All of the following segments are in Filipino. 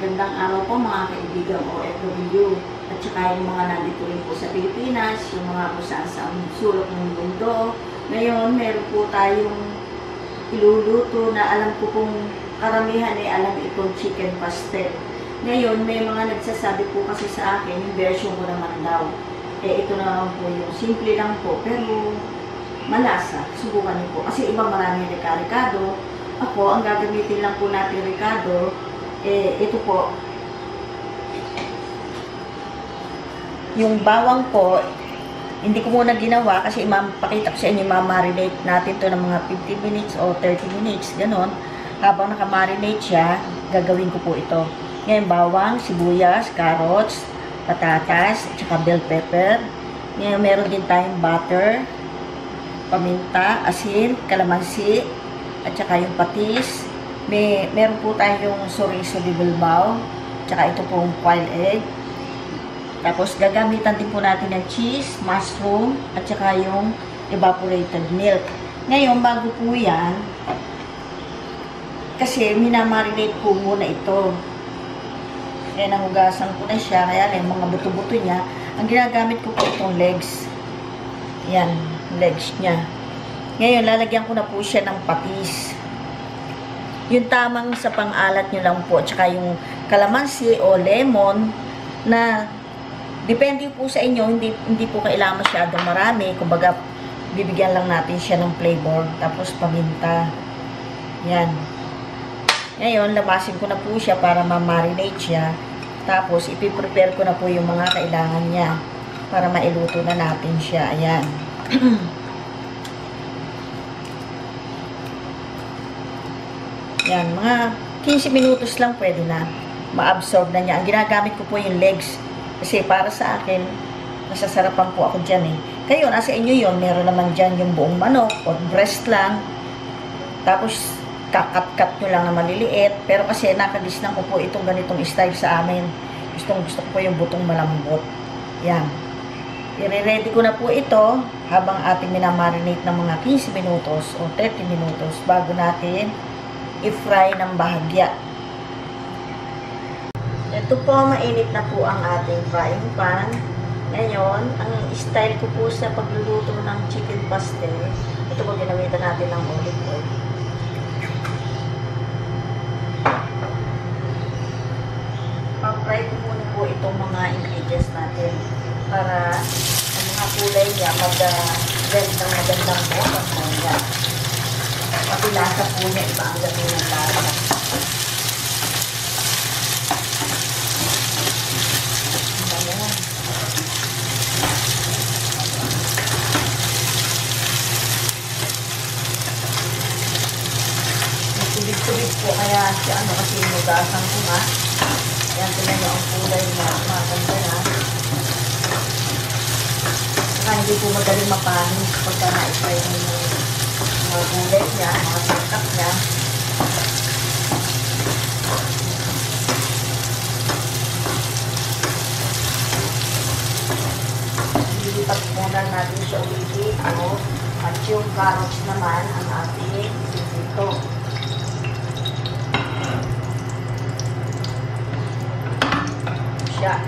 Magandang araw po mga kaibigang OFW at saka yung mga nandito rin po sa Pilipinas, yung mga kung saan sa sulok ng mundo. Ngayon, meron po tayong iluluto na alam ko kung karamihan ay alam itong chicken pastel. Ngayon, may mga nagsasabi po kasi sa akin, yung version ko naman daw. Ito naman po yung simple lang po, pero malasa. Subukan niyo po. Kasi iba maraming rika-rikado. Ako, ang gagamitin lang po natin ricado, ito po. Yung bawang po, hindi ko muna ginawa kasi pakita ko sa inyo, ma-marinate natin to ng mga 15 minutes o 30 minutes, ganon. Habang naka-marinate siya, gagawin ko po ito. Ngayon, bawang, sibuyas, carrots, patatas, at saka bell pepper. Ngayon, meron din tayong butter, paminta, asin, kalamansi, at saka yung patis. Meron po tayong chorizo de bilbao, at saka ito pong quail egg. Tapos gagamitan din po natin ng cheese, mushroom, at saka yung evaporated milk. Ngayon, bago po yan, kasi minamarinate po muna ito. Kaya nahugasan ko na siya, kaya yung mga buto-buto niya. Ang ginagamit ko po itong legs. Yan, legs niya. Ngayon, lalagyan ko na po siya ng patis. Yung tamang sa pang-alat nyo lang po. Tsaka yung kalamansi o lemon na depende po sa inyo. Hindi po kailangan masyadong marami. Kumbaga, bibigyan lang natin siya ng flavor. Tapos paminta. Yan. Ngayon, labasin ko na po siya para ma-marinate siya. Tapos, ipiprepare ko na po yung mga kailangan niya para mailuto na natin siya. Ayan. Yan, mga 15 minutos lang pwede na. Ma-absorb na niya. Ang ginagamit ko po yung legs. Kasi para sa akin, masasarapan po ako dyan eh. Kayo, nasa inyo yun. Meron naman dyan yung buong manok o breast lang. Tapos, kakat-kat nyo lang na maliliit. Pero kasi nakadisnan ko po itong ganitong style sa amin. Gusto ko po yung butong malambot. Yan. I-ready ko na po ito habang ating minamarinate ng mga 15 minutos o 30 minutos bago natin i-fry ng bahagya. Ito po, mainit na po ang ating frying pan. Ngayon, ang style ko po sa pagluluto ng chicken pastel, ito po ginamitan natin ng olive oil. Pa-fry ko muna po itong mga ingredients natin para ang mga kulay niya magandang po ang kanya. Pati lasa po niya, iba ang gato ng lasa. Tubig-tubig po, kaya siya kasi inugasan ko nga. Ayan, tingnan nyo ang kulay niya, makaganda na. Saka hindi po madaling mapanis pagka na-fry ng mga gulay niya, mga sangkap niya. Lilipat muna natin siya ulit dito. At yung carrots naman ang ating dito. Siya.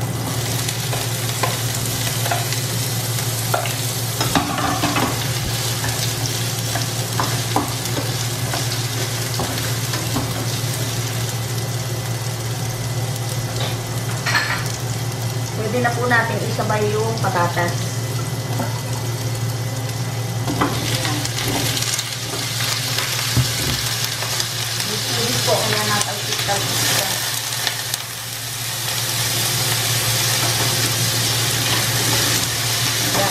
Pwede na po natin isabay yung patatas. Pwede po kaya natalpit-talpit siya. Yan.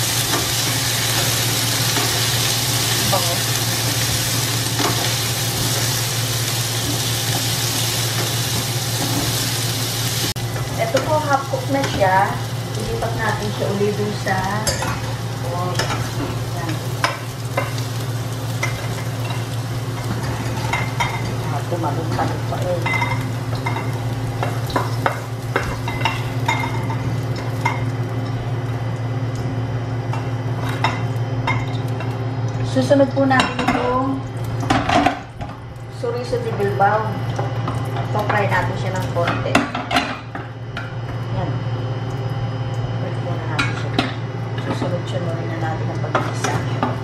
Bango. Ito po, half cook na siya. Ilipat natin siya ulit dun sa yan. Tumalong-talong pa rin. Susunod po natin itong chorizo de bilbao. Pa-fry natin siya ng konti. Yan. Wait muna natin siya. Susunod-sunurin na natin ang pag-isa.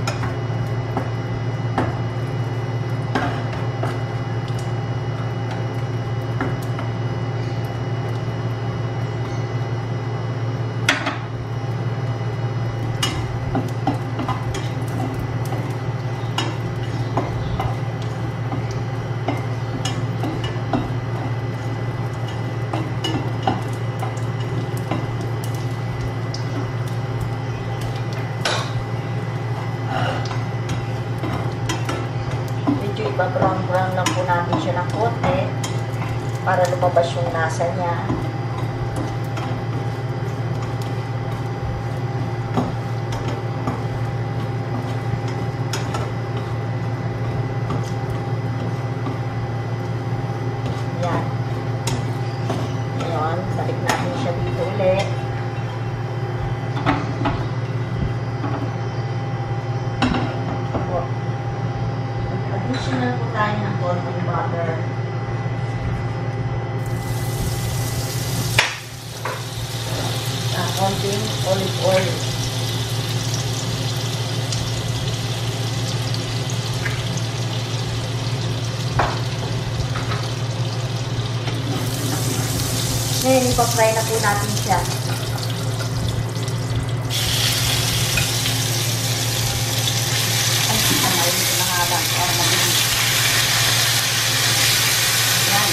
Iba-brown-brown lang po natin siya ng konti para lumabas yung lasa niya. Yan. Ngayon, balik natin siya dito ulit. Additional po tayo ng konting butter. Konting olive oil. Ngayon, ipa-fry na po natin siya. Para mabilis. Yan.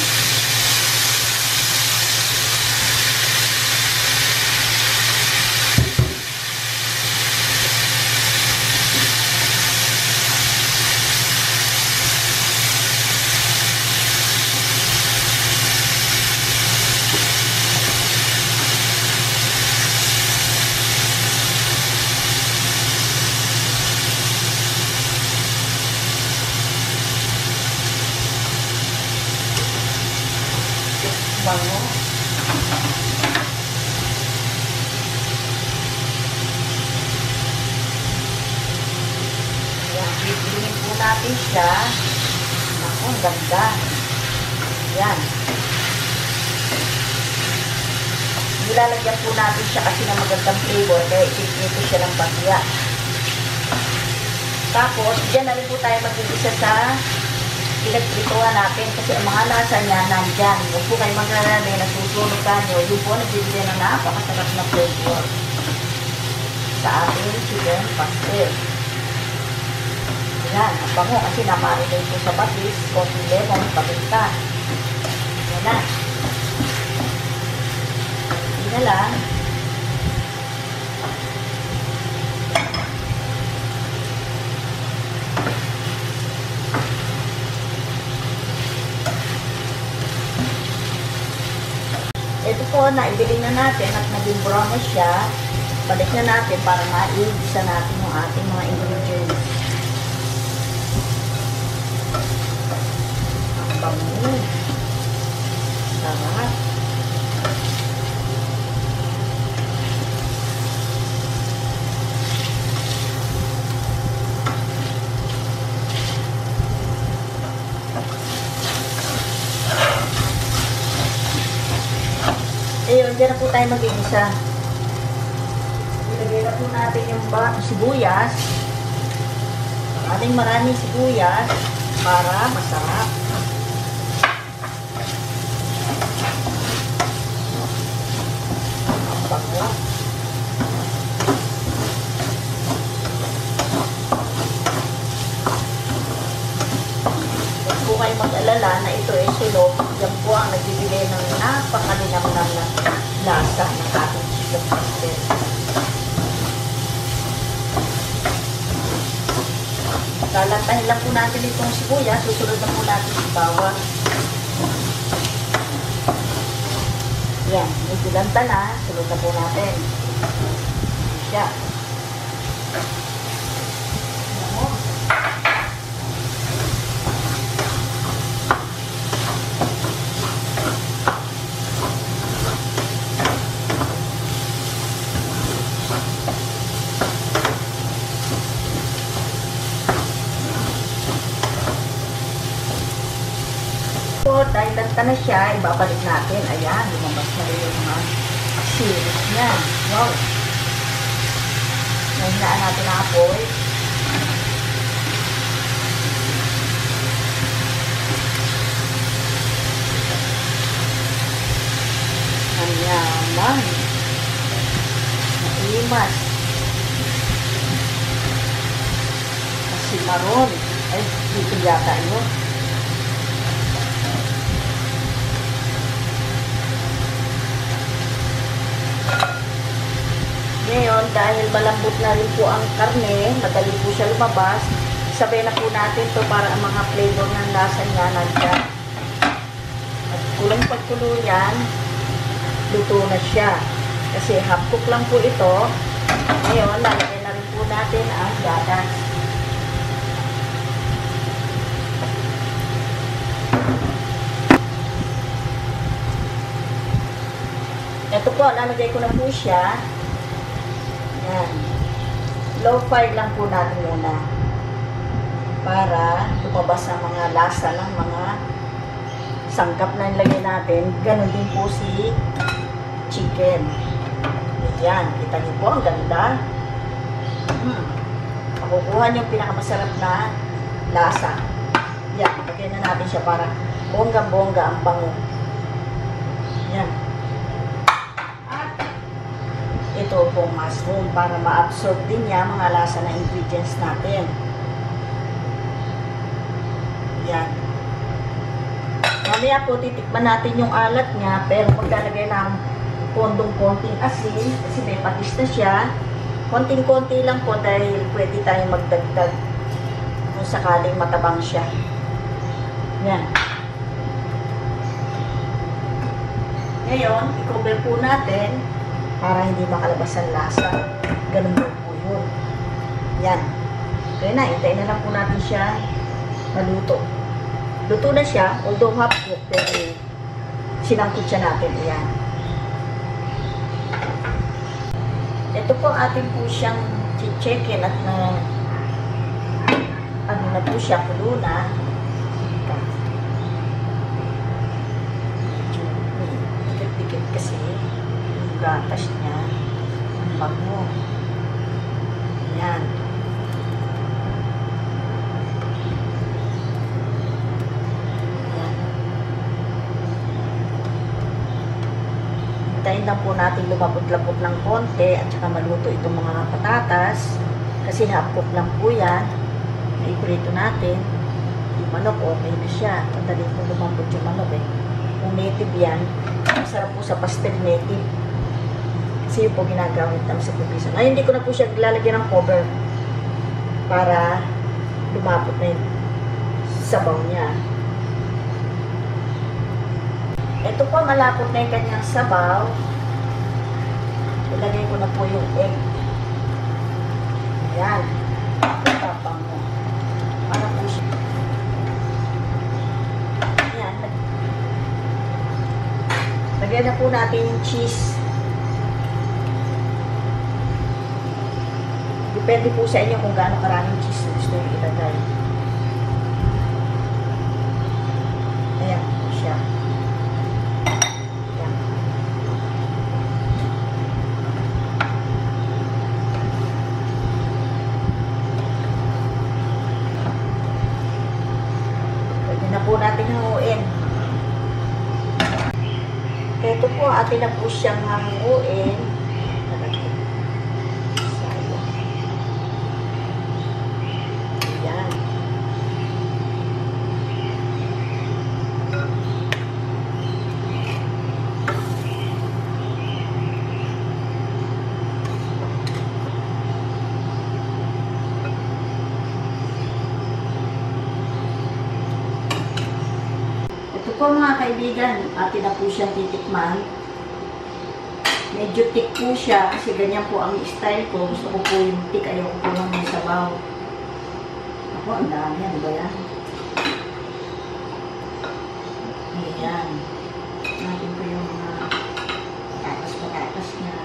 Bango. Yan, pipiliin po natin siya. Naku, ang ganda. Yan. Nilalagyan po natin siya kasi ng magandang flavor, kaya ipiprito siya ng bagya. Tapos, dyan na rin po tayo mag-igisa sa pinagprituhan natin kasi ang mga lasa niya nandyan. Huwag po kayo mag-alala, nasusunog tayo. Yung po nagbibigay ng napakasarap na flavor sa ating chicken pastel. Yan, ang bango kasi namarinate po sa batis, konting lemon, paminta. Yan na. Hindi na lang. Ito po, naibili na natin at naging brown na siya. Balik na natin para maigisa natin yung ating mga ingredients. Ang bango. Sarap. Ayun, dyan na po tayo mag-iisa. Ilagay na po natin yung sibuyas. Maraming sibuyas para masarap. Ang bango. Huwag po kayo mag-alala na ito ay sulok. Yan po ang nagbibigay ng napakalinamnam na lasa ng ating chicken pastel. Lalantahin lang po natin itong sibuyas. Susunod na po natin si bawang. Yan, medyo lanta na. Sunod na po natin. Siya. Dahil lanta na siya, ibabalik natin. Ayan, lumabas na rin yung mga series niya. Wow! Nahinaan natin ang apoy. Ang yaman. Maimas. Kasi maroon. Ay, dito yata yun. Ngayon, dahil malambot na rin po ang karne, madali po siya lumabas, sabay na po natin to para ang mga flavor ng lasa niya nandiyan. At kulang pagtuluyan, luto na siya. Kasi half cook lang po ito. Ngayon, lalagyan na rin po natin ang gatas. Ito po, lalagay ko na po siya. Yan. Low fire lang po natin muna para lumabas ang mga lasa ng mga sangkap na nilagay natin. Ganon din po si chicken. Yan. Kita niyo po, ang ganda. Makukuha niyo yung pinakamasarap na lasa. Yan. Lagyan na natin siya para bonggang-bongga ang bango. Yan. Ito pong mushroom para ma-absorb din niya mga lasa na ingredients natin. Yan. Mamaya po titikman natin yung alat niya, pero maglalagay ng konting asin kasi may patis na siya. Konting-konti lang po dahil pwede tayong magdagdag kung sakaling matabang siya. Yan. Ngayon, i-cover po natin para hindi makalabas ang lasa. Ganun po yun. Yan. Kaya na, hintayin na lang po natin siya maluto. Luto na siya, although half cook, pero sinangkot siya natin. Ayan. Ito po atin po siyang chicken at ano na po siya, pulo na. Dikit-dikit kasi gatas niya. Ang bango. Ayan. Ayan. Hintayin lang po natin lumapot-lapot ng konti at saka maluto itong mga patatas. Kasi half-cook lang po yan. Iprito natin. Yung manok, okay na siya. Madali po lumambot yung manok eh. Kung native yan, masarap po sa pastel native. Kasi yun po ginagamit namin sa probinsya. Ngayon, hindi ko na po siya lalagyan ng cover para lumapot na yung sabaw niya. Ito po, malapot na yung kanyang sabaw. Ilagay ko na po yung egg. Ayan. Tapang mo. Para po siya. Ayan. Lagyan na po natin yung cheese. Depende po sa inyo kung gaano karaming cheese na gusto yung ilagay. Ayan po siya. Ayan. Pwede na po natin hanguin. Ito po, atin na po siyang hanguin. Po mga kaibigan, atin na po siyang titikman. Medyo thick po siya kasi ganyan po ang style ko. Gusto ko po yung thick, ayoko po ng may sabaw. Ako, ang dami yan, ba yan? Ayan. Natin po yung mga patatas niya.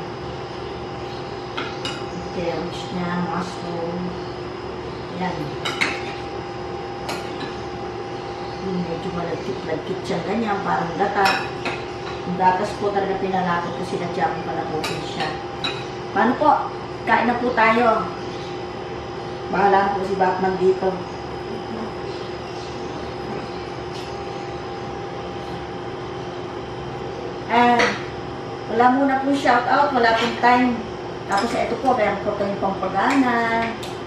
Carrots niya, mushroom. Ayan. Yung medyo malagkit-lagkit siya ganyan, parang gata. Yung gatas po talaga pinalapot ko sila dyan kung palaputin siya. Paano po? Kain na po tayo. Bahala po si Batman dito. Wala muna po shoutout, wala pong time. Tapos ito po, meron po tayong pampagana.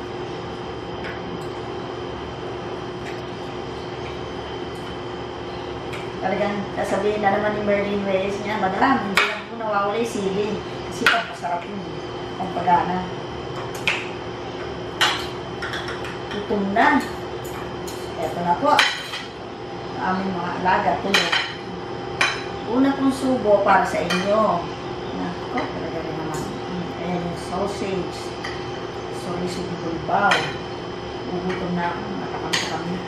Talagang sasabihin na naman ni Merlin Reyes niya, Madam, hindi lang po nawawala yung sili. Kasi masarap yung pampagana. Gutom na. Ito na po. Ang aming mga alaga. Tuloy. Una pong subo para sa inyo. Nako, talaga rin naman. Ayan yung sausage. Sorry, bulbaw. Ugutom na ako. Natakam-takam na.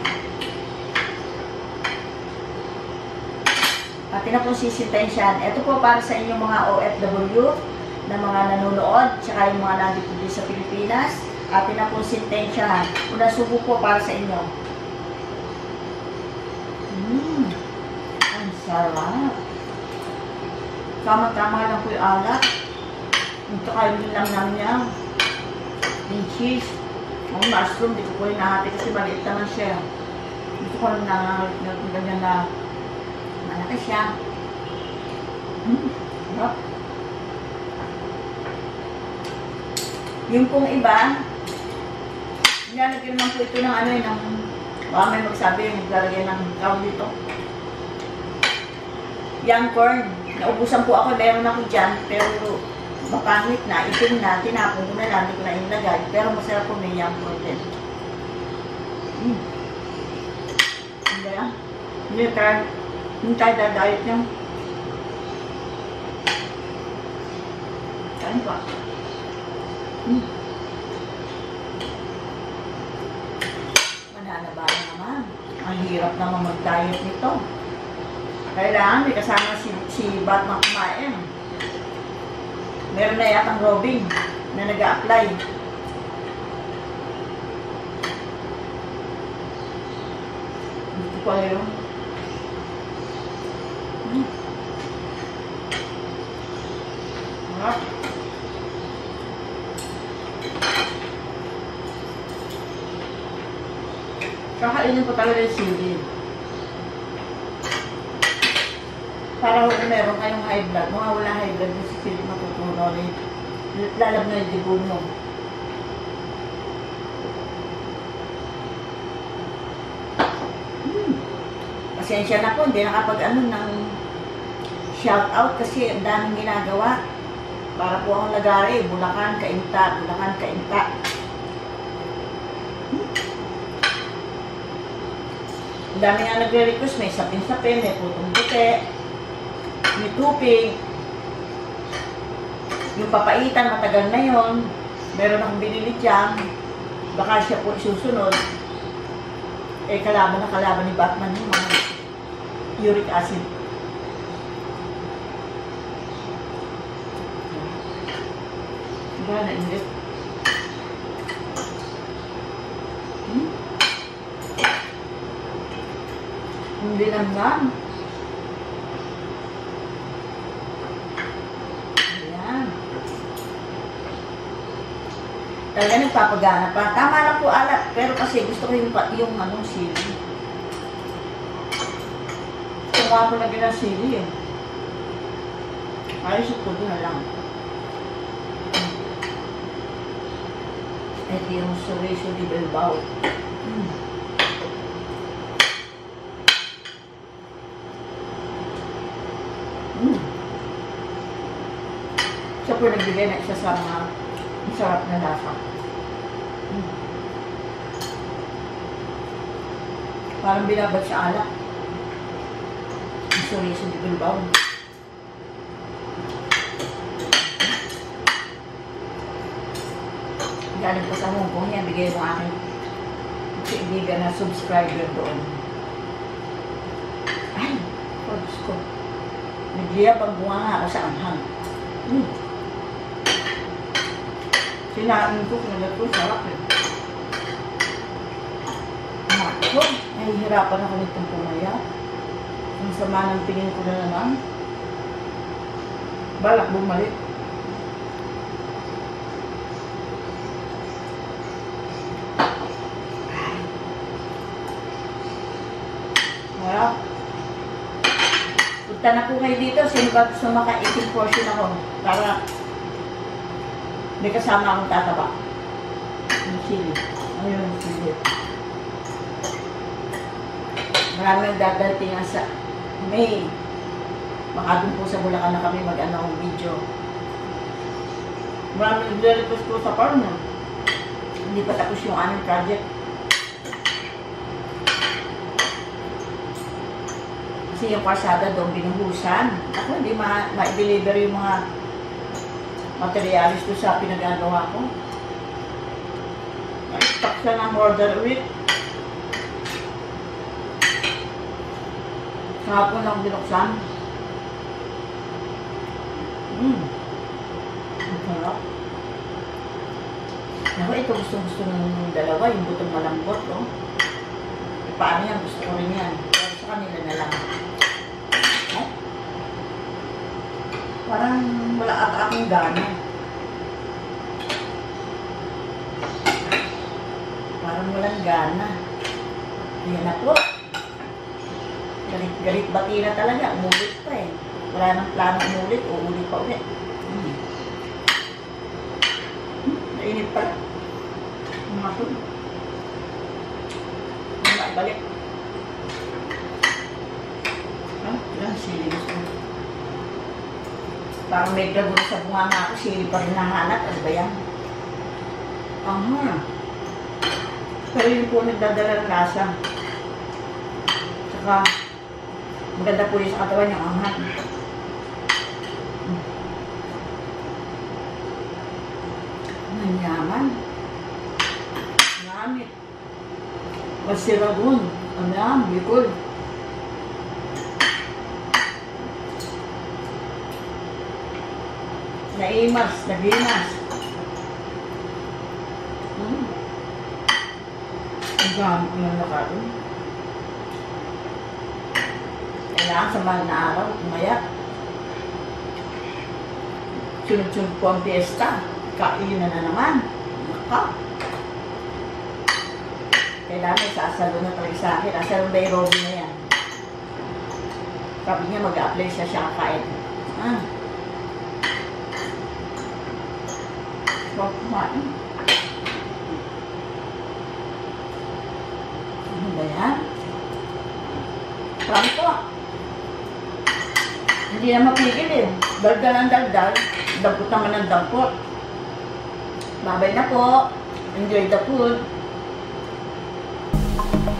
Pati na pong sisintensyan. Ito po para sa inyong mga OFW na mga nanonood, tsaka yung mga nandito din sa Pilipinas. Atin na pong sintensyahan. Unang subo po para sa inyo. Ang sarap. Tama-tama lang po yung alat. Ito kayo nilang niya. Yung cheese. Ang mushroom, di ko po yung nahati kasi maliit naman siya. Dito ko lang nangalit na ganyan na malaki siya. Sarap. Yung pong iba, nilalagyan naman po ito ng ano eh, ng baka may magsabi yung naglalagay ng tawag dito. Young corn. Naubusan po ako, meron ako dyan, pero mapangit na, itim na, tinapon ko na lang, hindi ko na inilagay. Pero masarap po may young corn din. Hindi ah. Hindi tayo dadayot niya. Kain pa. Mananaba naman. Ang hirap naman mag-diet nito. Kailangan may kasama si Batman kumain. Meron na yatang Robin na nag-a-apply. Dito pa yun. Kakainin ko talaga yung sili. Para kung meron kayong high blood, mga wala high blood, yung sili matutunaw rin. Lalab na yung dibo mo. Pasensya na po, hindi nakapag-ano ng shout out kasi ang daming ginagawa. Para po akong lagari, Bulacan, Kainta, Bulacan, Kainta. Ang dami nga nagre-request, may sapin-sapin, may putong puti, may tupig. Yung papaitan, matagal na yon. Meron akong binili dyan. Baka siya po isusunod. Eh, kalaban na kalaban ni Batman yung mga uric acid. Diba, nainit? Hindi lang. Ayan. Talaga nagpapagana pa. Tama lang po alat. Pero kasi gusto ko yung anong sili. Gusto ko po lagi ng sili eh. Ayos ito na lang. Ito yung suriso di Bilbao. Siya po nagbigay na isa sa mga masarap na lasa. Parang binabad sa alak. Ang suriso di Bilbao. Galing ko sa Hong Kong yan, bigay mo aking kaibigan na subscriber doon. Ay, Diyos ko. Nagliyabang bunga nga ako sa anghang. Sinain ko, kinagat ko, sarap eh. Nako, Nahihirapan ako nitong pumaya. Ang sama ng tingin ko na naman. Balak bumalik. Kaya, punta na po kayo dito. Sino ba gusto maka-eating portion ako? Para may kasama akong tataba. Yung chili. Ayun yung chili. Marami ang dadating sa May. Baka dun po sa Bulacan na kami mag-ano ang video. Marami nag-request po sa partner. Hindi pa tapos yung aming project. Kasi yung parsada doon binuhusan. Ako hindi ma-deliver yung mga materialis doon sa pinag-agawa ko. Na-stock siya ng order week. Kahapon lang binuksan. Ang sarap. Ako, ito gusto ng dalawa, yung butong malambot, no? E, paano yan? Gusto ko rin yan. Pero sa kanila na lang. Eh? Parang wala at akong gana. Parang walang gana. Ayan na po. Galit bati na talaga. Umulit pa eh. Wala nang plano umulit. Uulit pa ulit. Nainit pala. Umatod. Balik. Ilang sili gusto mo. Parang may dragon sa bunga nga ako. Sili pa rin nahanap. Ano ba yan? Pero yun po nagdadala ng lasa. Tsaka maganda po yun sa katawan yung anghang. Manyaman. Ngamit. Masiragun. Ano, bikol. Naimas. Nagimas. Ang gamit yung nakaroon. Kailangan sa mahal na araw, umayak. Sunod-sunod po ang fiesta. Kainan na naman. Naka. Kailangan may sasalo na talaga sa akin. Asal by Robin na yan. Sabi niya mag-a-apply siya kakain. Huwag kumain. Ano ba yan? Pranto. Hindi na mapigil eh. Dagdag ang dagdag. Dampot naman ang dampot. Babay na po. Enjoy the food.